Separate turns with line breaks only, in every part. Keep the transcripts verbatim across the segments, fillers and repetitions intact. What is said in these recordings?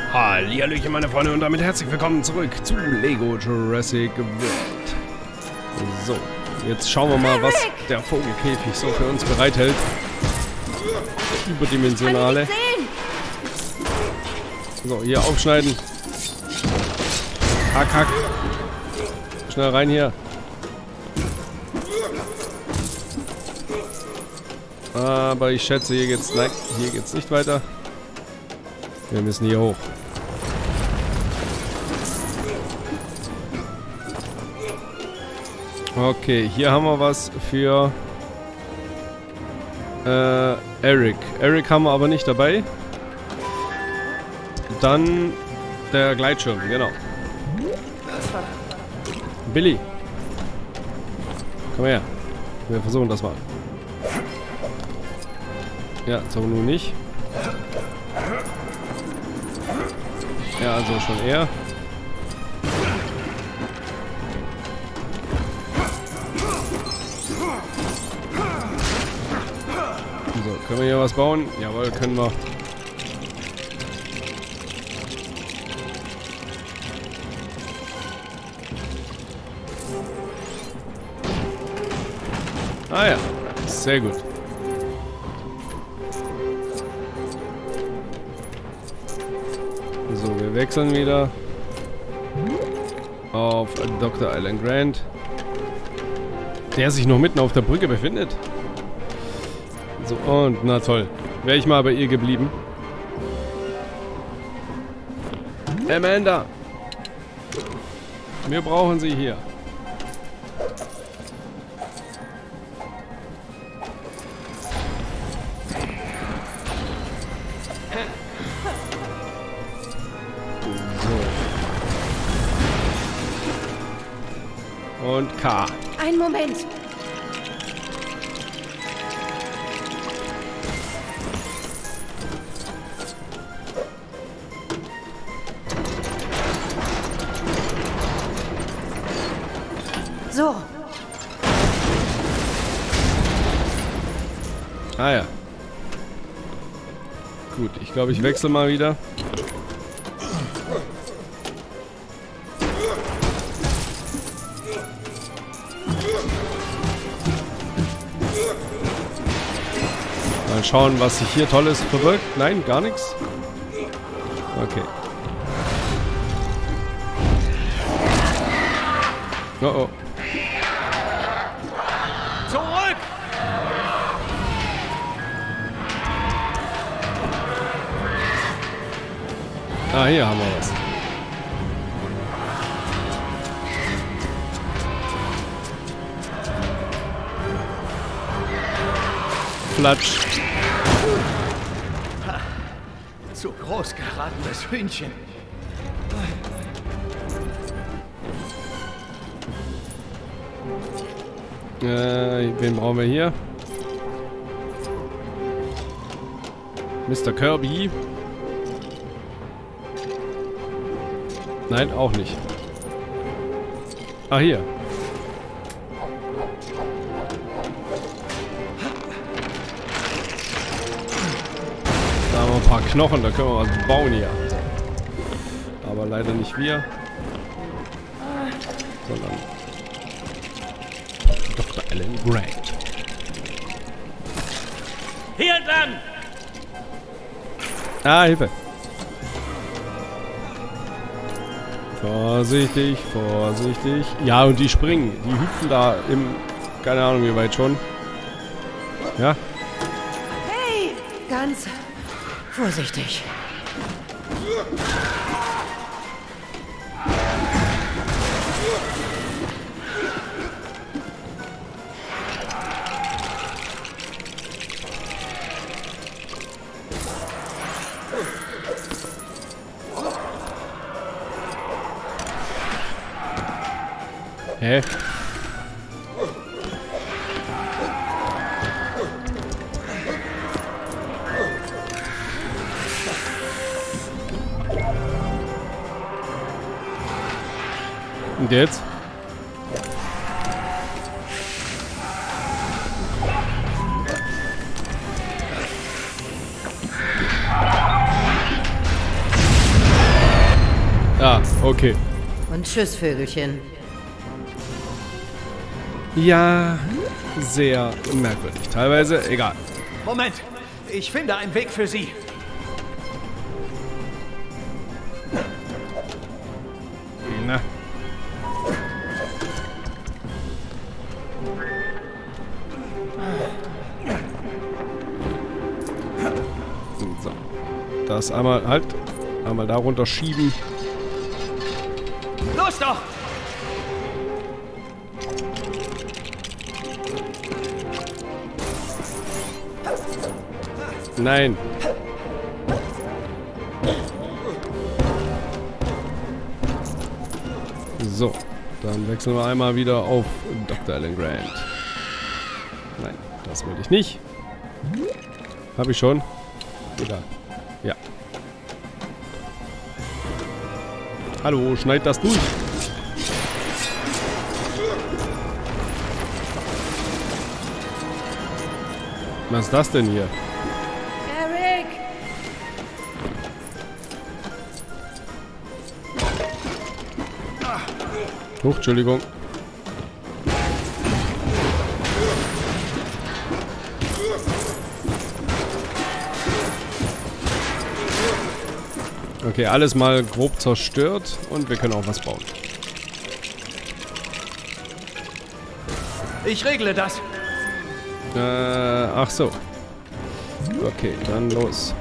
Hallihallöchen, meine Freunde, und damit herzlich willkommen zurück zu Lego Jurassic World. So, jetzt schauen wir mal, was der Vogelkäfig so für uns bereithält. Der überdimensionale. So, hier aufschneiden. Hack, hack. Schnell rein hier. Aber ich schätze, hier geht's, nein, hier geht's nicht weiter. Wir müssen hier hoch. Okay, hier haben wir was für äh, Eric. Eric haben wir aber nicht dabei. Dann der Gleitschirm, genau. Billy. Komm her. Wir versuchen das mal. Ja, so nun nicht. Ja, also schon eher. So, können wir hier was bauen? Jawohl, können wir. Ah ja, sehr gut. So, wir wechseln wieder auf Doktor Alan Grant, der sich noch mitten auf der Brücke befindet. So, und na toll. Wäre ich mal bei ihr geblieben. Amanda! Wir brauchen sie hier. So. Und K.
Ein Moment. So.
Ah ja. Gut, ich glaube, ich wechsle mal wieder. Mal schauen, was sich hier Tolles verbirgt. Nein, gar nichts. Okay. Oh oh.
Zurück!
Ah, hier haben wir was. Flatsch.
Zu groß geratenes Hühnchen.
Äh, wen brauchen wir hier? Mister Kirby. Nein, auch nicht. Ah, hier. Da haben wir ein paar Knochen, da können wir was bauen hier. Aber leider nicht wir. Sondern Doktor Alan Grant.
Hier entlang!
Ah, Hilfe. Vorsichtig, vorsichtig. Ja, und die springen. Die hüpfen da im... Keine Ahnung, wie weit schon. Ja?
Hey! Ganz vorsichtig.
Hä? Und jetzt? Ah, okay.
Und tschüss, Vögelchen.
Ja, sehr merkwürdig. Teilweise, egal.
Moment, ich finde einen Weg für Sie.
Na. So. Das einmal, halt. Einmal da runter schieben.
Los doch!
Nein. So, dann wechseln wir einmal wieder auf Doktor Alan Grant. Nein, das wollte ich nicht. Habe ich schon. Egal. Ja. Hallo, schneid das durch. Was ist das denn hier?
Eric!
Huch, Entschuldigung. Okay, alles mal grob zerstört und wir können auch was bauen.
Ich regle das.
Äh, ach so. Okay, dann los.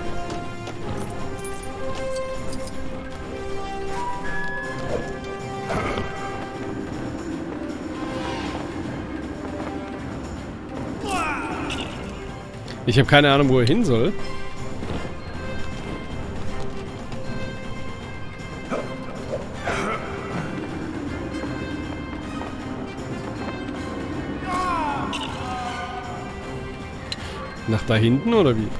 Ich habe keine Ahnung, wo er hin soll. Nach da hinten oder wie?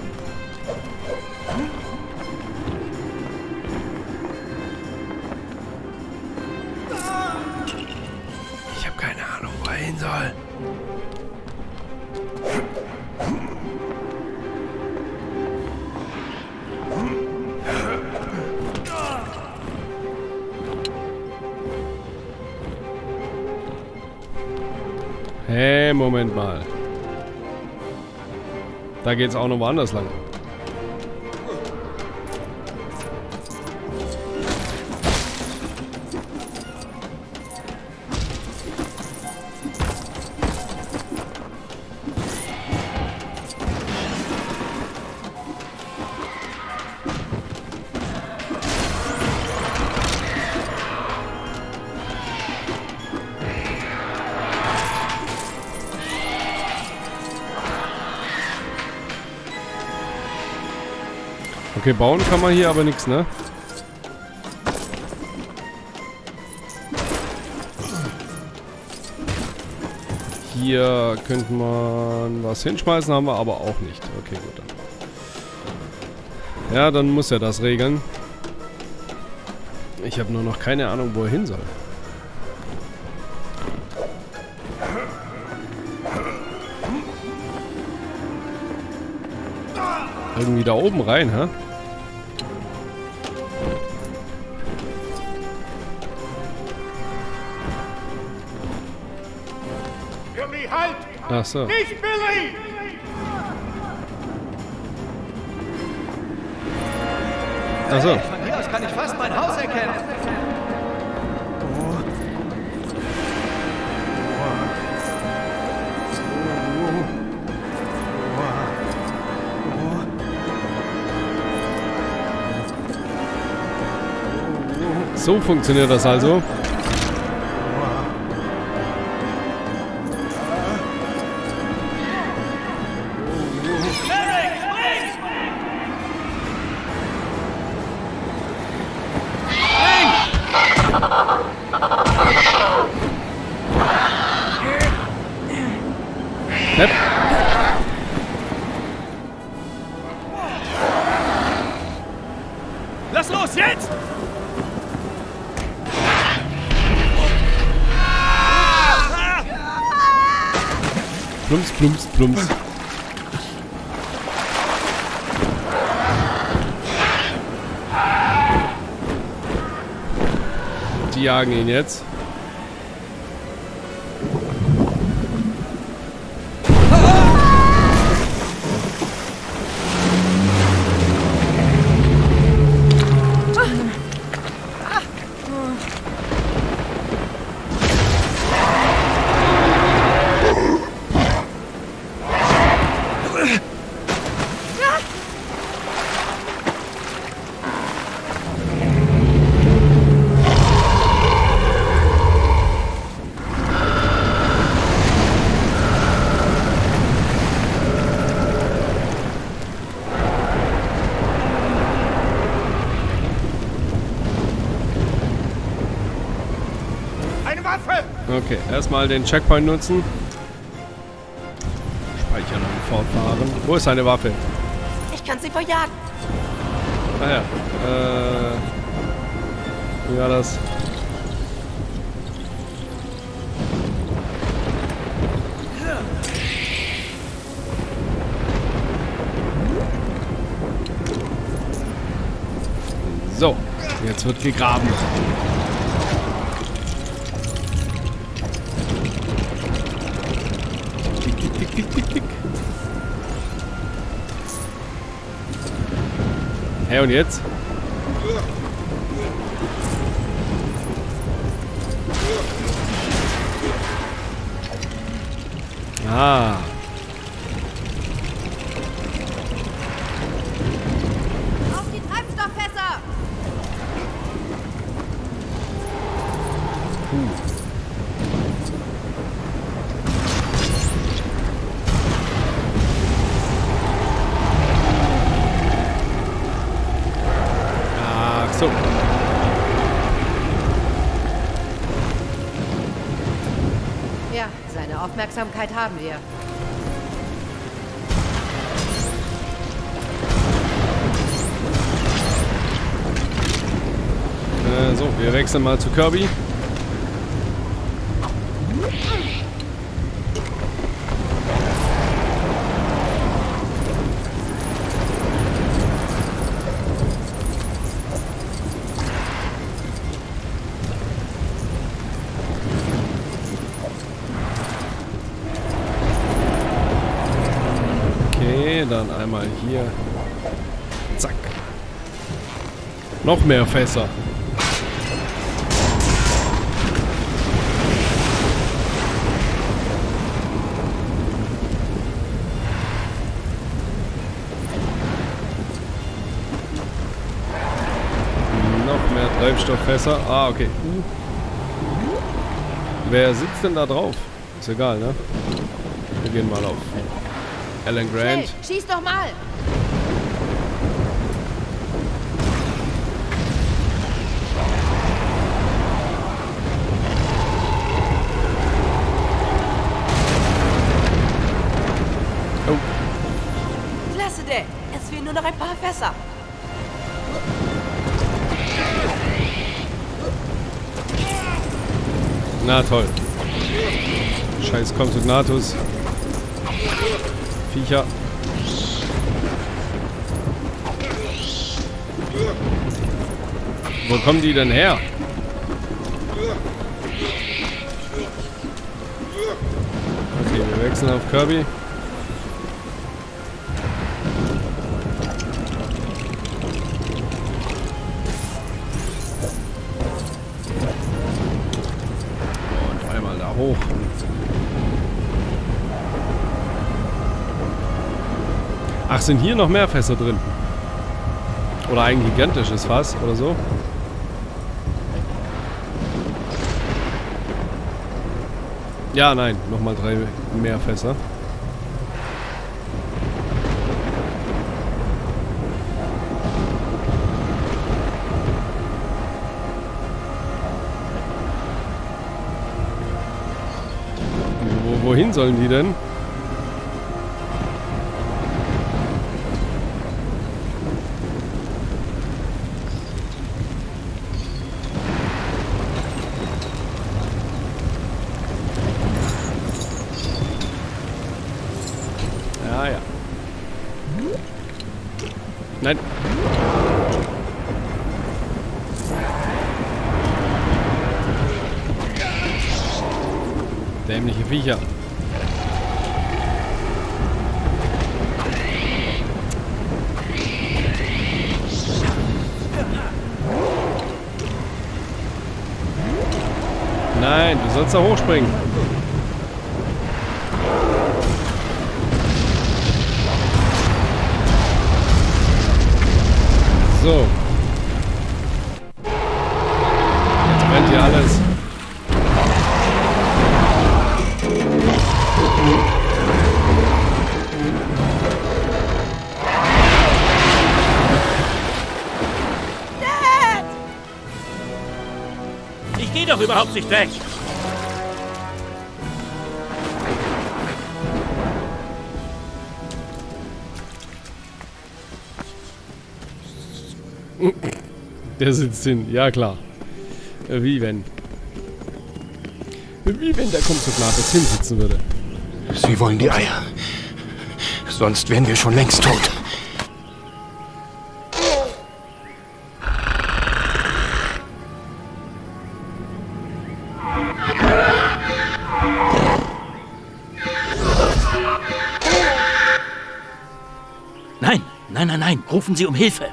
Ich habe keine Ahnung, wo er hin soll. Hey, Moment mal. Da geht's auch noch woanders lang. Okay, bauen kann man hier aber nichts, ne? Hier könnte man was hinschmeißen, haben wir aber auch nicht. Okay, gut dann. Ja, dann muss er das regeln. Ich habe nur noch keine Ahnung, wo er hin soll. Irgendwie da oben rein, hä?
Billy, halt!
Ach so.
Nicht Billy!
Ach so.
Von hier aus kann ich fast mein Haus erkennen.
So funktioniert das also. Yep.
Lass los, jetzt!
Plumps, plumps, plumps. die jagen ihn jetzt. Okay, erstmal den Checkpoint nutzen. Speichern und fortfahren. Wo ist seine Waffe?
Ich kann sie verjagen.
Ah ja. Äh. Wie war das? So, jetzt wird gegraben. Hey, und jetzt? Ah.
Auf die Treibstofffässer!
Puh. So.
Ja, seine Aufmerksamkeit haben wir.
Äh, so, wir wechseln mal zu Kirby. Dann einmal hier. Zack. Noch mehr Fässer. Noch mehr Treibstofffässer. Ah, okay. Wer sitzt denn da drauf? Ist egal, ne? Wir gehen mal auf Alan Grant.
Schnell, schieß doch mal!
Oh.
Klasse, Dad. Es fehlen nur noch ein paar Fässer.
Na toll. Scheiß Konsugnatus. Viecher. Wo kommen die denn her? Okay, wir wechseln auf Kirby. Und einmal da hoch. Ach, sind hier noch mehr Fässer drin? Oder ein gigantisches Fass oder so? Ja, nein, nochmal drei mehr Fässer. Wo, wohin sollen die denn? Ja, ja. Nein. Dämliche Viecher. Nein, du sollst da hochspringen. So. Jetzt brennt hier alles.
Ich gehe doch überhaupt nicht weg.
Der sitzt hin, ja klar. Wie wenn. Wie wenn der Komsognathus hinsitzen würde.
Sie wollen die Eier. Sonst wären wir schon längst tot.
Nein, nein, nein, nein. Rufen Sie um Hilfe.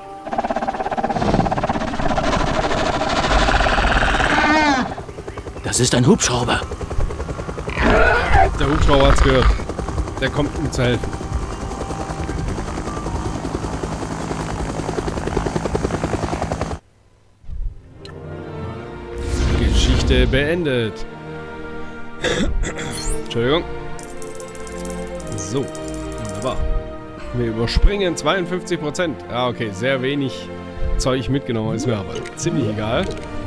Das ist ein Hubschrauber.
Der Hubschrauber hat's gehört. Der kommt, um zu helfen. Geschichte beendet. Entschuldigung. So, wunderbar. Wir überspringen zweiundfünfzig Prozent. Ah, okay, sehr wenig Zeug mitgenommen. Ist mir aber ziemlich egal.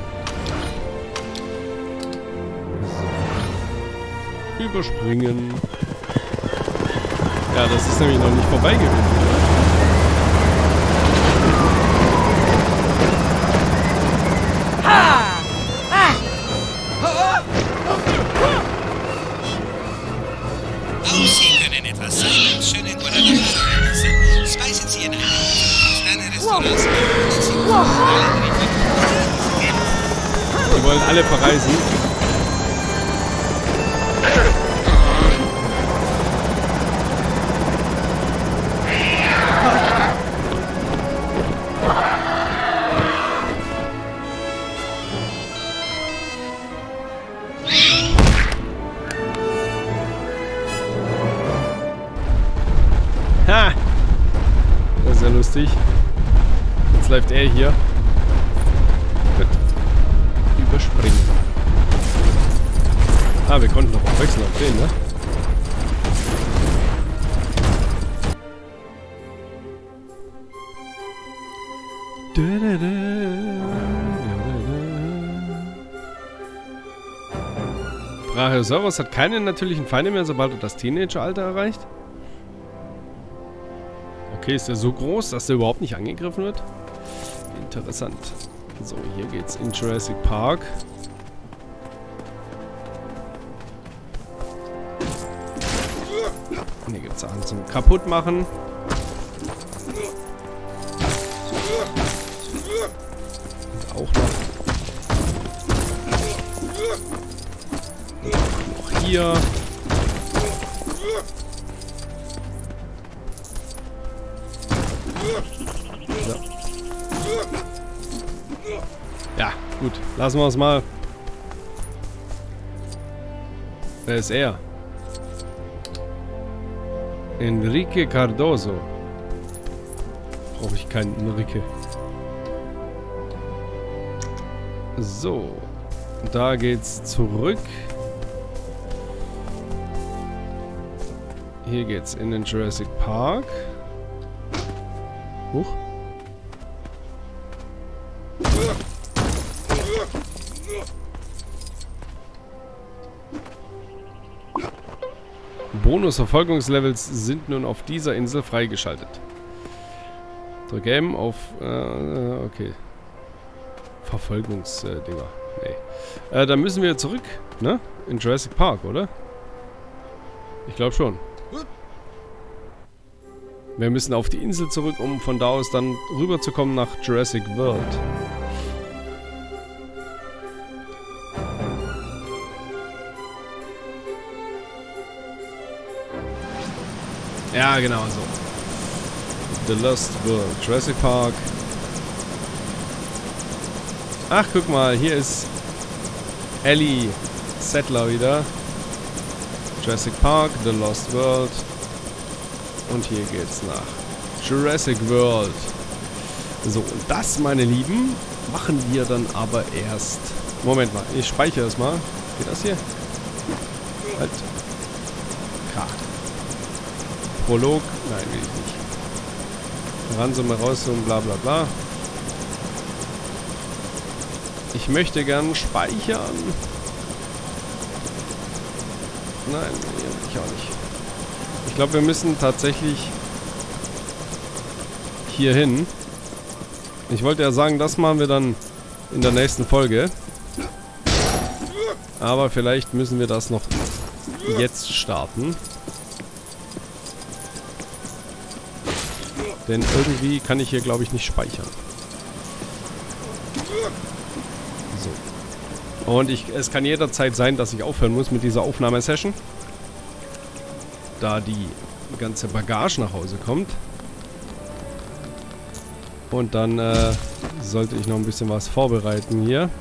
So. Überspringen. Ja, das ist nämlich noch nicht vorbei gewesen.
Sie können etwas sein und schönen Guadalajara genießen. Speisen Sie in einem Sterne-Restaurants.
Die wollen alle verreisen. Ha! Das ist ja lustig. Jetzt läuft er hier. Gut. Überspringen. Ah, wir konnten noch auch wechseln auf den, ne? Brachiosaurus hat keine natürlichen Feinde mehr, sobald er das Teenageralter erreicht. Okay, ist er so groß, dass er überhaupt nicht angegriffen wird? Interessant. So, hier geht's in Jurassic Park. Hier gibt's Sachen zum Kaputtmachen. Und auch noch. Und noch hier. So. Ja, gut. Lassen wir es mal. Wer ist er? Enrique Cardoso. Brauche ich keinen Enrique. So. Da geht's zurück. Hier geht's in den Jurassic Park. Huch. Bonus-Verfolgungslevels sind nun auf dieser Insel freigeschaltet. Drück M auf... Äh, okay. Verfolgungsdinger. Nee. Äh, dann müssen wir zurück, ne? In Jurassic Park, oder? Ich glaube schon. Wir müssen auf die Insel zurück, um von da aus dann rüberzukommen nach Jurassic World. Ja, genau so. The Lost World. Jurassic Park. Ach, guck mal, hier ist Ellie Sattler wieder. Jurassic Park, The Lost World. Und hier geht's nach Jurassic World. So, und das, meine Lieben, machen wir dann aber erst... Moment mal, ich speichere es mal. Geht das hier? Halt. K. Prolog. Nein, will ich nicht. Ranzoomen, rauszoomen, bla bla bla. Ich möchte gern speichern. Nein, ich auch nicht. Ich glaube, wir müssen tatsächlich hier hin. Ich wollte ja sagen, das machen wir dann in der nächsten Folge. Aber vielleicht müssen wir das noch jetzt starten. Denn irgendwie kann ich hier, glaube ich, nicht speichern. So. Und ich, es kann jederzeit sein, dass ich aufhören muss mit dieser Aufnahmesession. Da die ganze Bagage nach Hause kommt. Und dann äh, sollte ich noch ein bisschen was vorbereiten hier.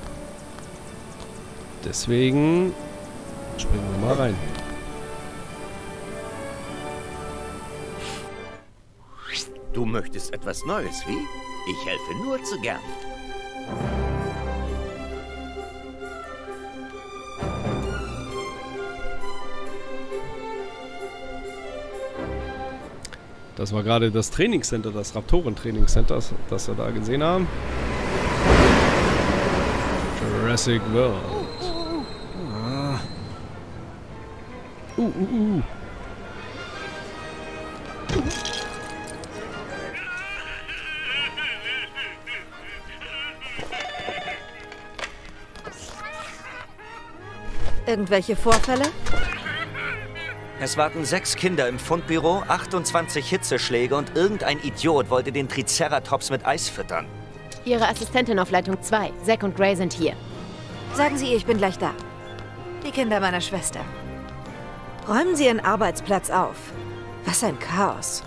Deswegen springen wir mal rein.
Du möchtest etwas Neues, wie? Ich helfe nur zu gern.
Das war gerade das Trainingscenter, das Raptoren-Trainingscenter, das wir da gesehen haben. Jurassic World. Uh, uh, uh.
Irgendwelche Vorfälle?
Es warten sechs Kinder im Fundbüro, achtundzwanzig Hitzeschläge und irgendein Idiot wollte den Triceratops mit Eis füttern.
Ihre Assistentin auf Leitung zwei. Zack und Gray sind hier.
Sagen Sie ihr, ich bin gleich da. Die Kinder meiner Schwester. Räumen Sie Ihren Arbeitsplatz auf. Was ein Chaos.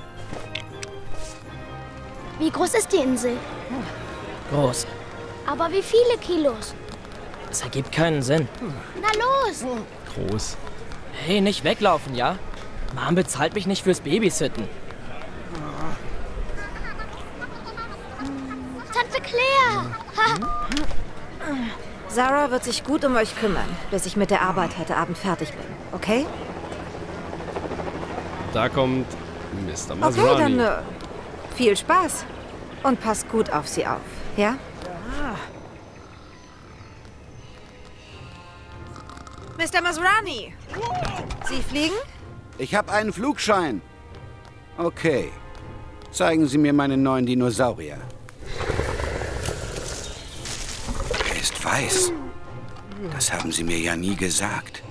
Wie groß ist die Insel?
Groß.
Aber wie viele Kilos?
Das ergibt keinen Sinn.
Na los!
Groß.
Hey, nicht weglaufen, ja? Mom bezahlt mich nicht fürs Babysitten.
Tante Claire! Ha.
Sarah wird sich gut um euch kümmern, bis ich mit der Arbeit heute Abend fertig bin. Okay?
Da kommt Mister Masrani.
Okay, dann äh, viel Spaß. Und passt gut auf sie auf, ja? Mister Masrani! Sie fliegen?
Ich habe einen Flugschein. Okay. Zeigen Sie mir meinen neuen Dinosaurier. Er ist weiß. Das haben Sie mir ja nie gesagt.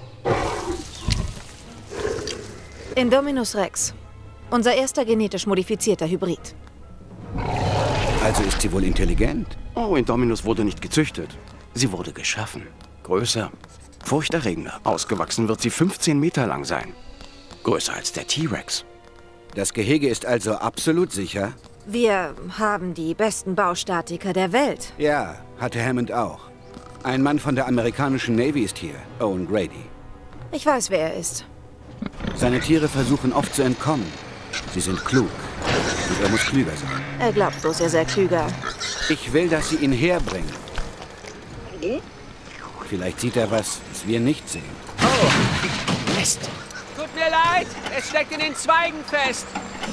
Indominus Rex. Unser erster genetisch modifizierter Hybrid.
Also ist sie wohl intelligent?
Oh, Indominus wurde nicht gezüchtet. Sie wurde geschaffen. Größer, furchterregender. Ausgewachsen wird sie fünfzehn Meter lang sein. Größer als der T-Rex.
Das Gehege ist also absolut sicher?
Wir haben die besten Baustatiker der Welt.
Ja, hatte Hammond auch. Ein Mann von der amerikanischen Navy ist hier, Owen Grady.
Ich weiß, wer er ist.
Seine Tiere versuchen oft zu entkommen. Sie sind klug. Und er muss klüger sein.
Er glaubt bloß, er sei klüger.
Ich will, dass Sie ihn herbringen. Vielleicht sieht er was, was wir nicht sehen.
Oh, Mist. Tut mir leid, es steckt in den Zweigen fest.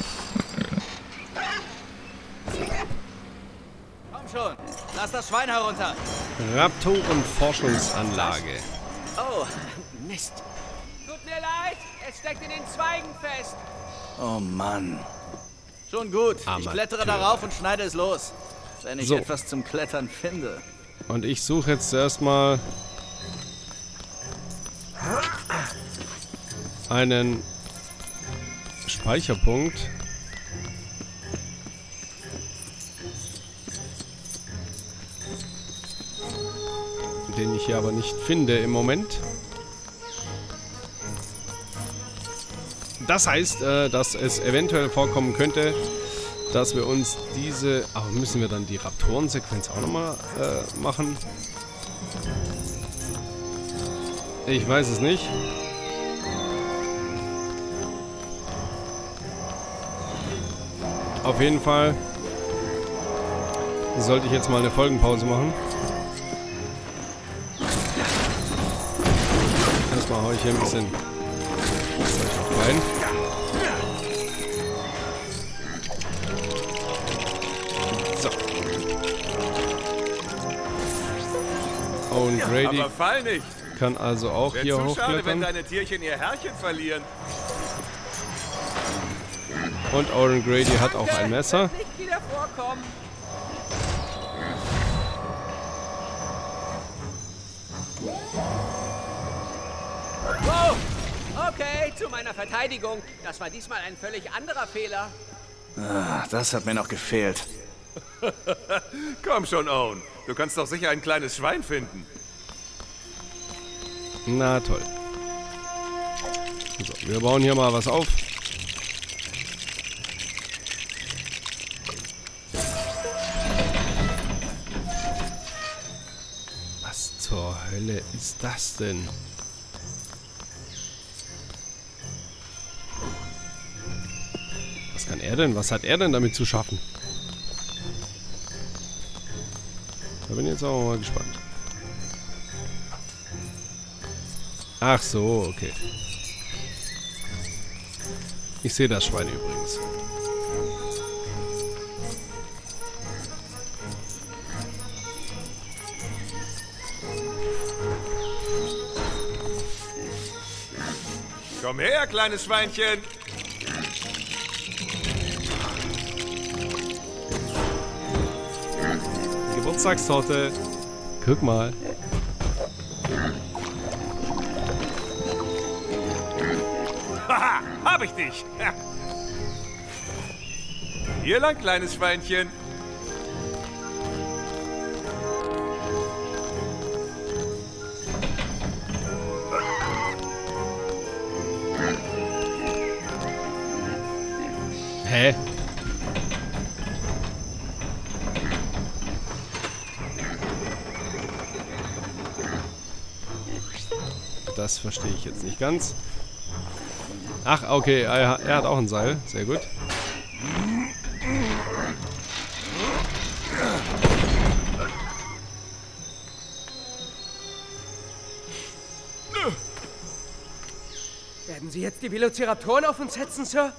Komm schon, lass das Schwein herunter.
Raptoren-Forschungsanlage.
Oh, Mist. Tut mir leid, es steckt in den Zweigen fest.
Oh Mann.
Schon gut,
Amateur.
Ich klettere darauf und schneide es los. Wenn ich
So.
etwas zum Klettern finde.
Und ich suche jetzt erstmal einen Speicherpunkt. Den ich hier aber nicht finde im Moment. Das heißt, äh, dass es eventuell vorkommen könnte, dass wir uns diese... Aber müssen wir dann die Raptoren-Sequenz auch nochmal äh, machen? Ich weiß es nicht. Auf jeden Fall sollte ich jetzt mal eine Folgenpause machen. Erstmal haue ich hier ein bisschen Zeug noch rein. So. Und Grady
Aber fall nicht.
kann also auch
Wär
hier
zu schade, wenn
hochklettern.
deine Tierchen ihr Herrchen verlieren.
Und Oren Grady hat auch ein Messer.
Nicht wieder vorkommen. Wow! Okay, zu meiner Verteidigung. Das war diesmal ein völlig anderer Fehler.
Ah, das hat mir noch gefehlt.
Komm schon, Owen. Du kannst doch sicher ein kleines Schwein finden.
Na toll. So, wir bauen hier mal was auf. Was zur Hölle ist das denn? Was kann er denn? Was hat er denn damit zu schaffen? Da bin ich jetzt auch mal gespannt. Ach so, okay. Ich sehe das Schwein übrigens.
Komm her, kleines Schweinchen.
Geburtstagstorte. Guck mal.
Haha, hab ich dich. Hier lang, kleines Schweinchen.
Hä? Das verstehe ich jetzt nicht ganz. Ach, okay, er, er hat auch ein Seil. Sehr gut.
Werden Sie jetzt die Velociraptoren auf uns setzen, Sir?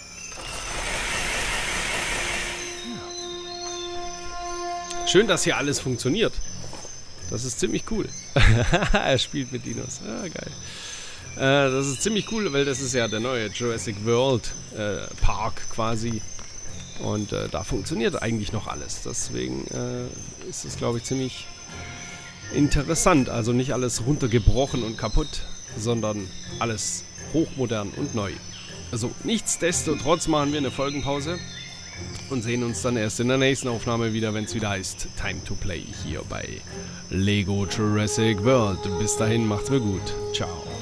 Schön, dass hier alles funktioniert. Das ist ziemlich cool. Er spielt mit Dinos. Ah, geil. Äh, das ist ziemlich cool, weil das ist ja der neue Jurassic World äh, Park quasi. Und äh, da funktioniert eigentlich noch alles. Deswegen äh, ist es, glaube ich, ziemlich interessant. Also nicht alles runtergebrochen und kaputt, sondern alles hochmodern und neu. Also nichtsdestotrotz machen wir eine Folgenpause und sehen uns dann erst in der nächsten Aufnahme wieder, wenn es wieder heißt Time to Play hier bei Lego Jurassic World. Bis dahin, macht's mir gut. Ciao.